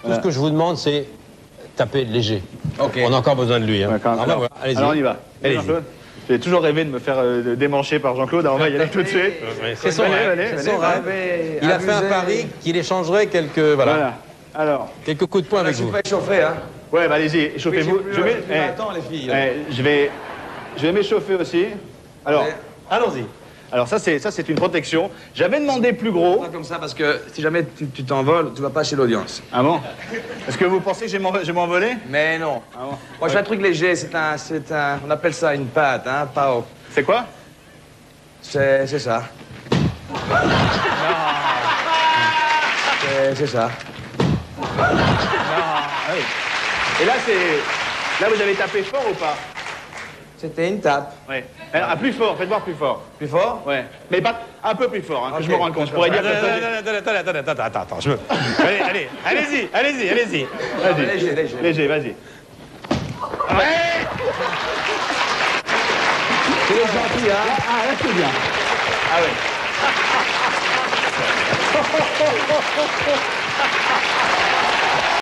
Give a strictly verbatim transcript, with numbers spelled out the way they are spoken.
Tout ce que je vous demande, c'est taper léger. Ok. On a encore besoin de lui. Hein. D'accord. Alors, voilà, allez-y. Alors on y va. Allez-y. Jean-Claude, j'ai toujours rêvé de me faire euh, démancher par Jean-Claude. Alors on va y aller tout de suite. Ouais, c'est son Allez, rêve. allez, C'est allez. son rêve. Il a fait un pari qu'il échangerait quelques, voilà, Voilà. Alors. quelques coups de poing Je avec suis vous. pas échauffé, hein. Ouais, bah allez-y, échauffez-vous. Je vais, eh, Attends, les filles. là. eh, je vais, je vais m'échauffer aussi. Alors, Allons-y. alors ça c'est, ça c'est une protection. J'avais demandé plus gros. Pas comme ça, parce que si jamais tu tu t'envoles, tu vas pas chez l'audience. Ah bon? Est-ce que vous pensez que je vais m'en- je vais m'envoler? Mais non. Ah bon? Moi, j'ai un truc léger, c'est un, c'est un... On appelle ça une pâte, hein, pao. C'est quoi? C'est c'est ça. C'est c'est ça. Et là c'est, là vous avez tapé fort ou pas? C'était une tape. Ouais. Alors, ah, plus fort, faites voir plus fort. Plus fort? Ouais. Mais pas un peu plus fort, hein, que Ok. je me rende compte. Je pourrais dire que ça. Attendez, attendez, attendez, attendez, attends, attends, je me... Allez, allez, allez-y, allez-y, allez-y. Vas-y. Léger, léger. Léger, vas-y. C'est gentil, hein. Ah, là c'est bien. Ah ouais.